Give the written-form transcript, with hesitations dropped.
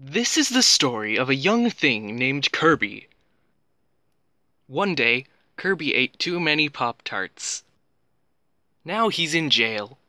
This is the story of a young thing named Kirby. One day, Kirby ate too many Pop-Tarts. Now he's in jail.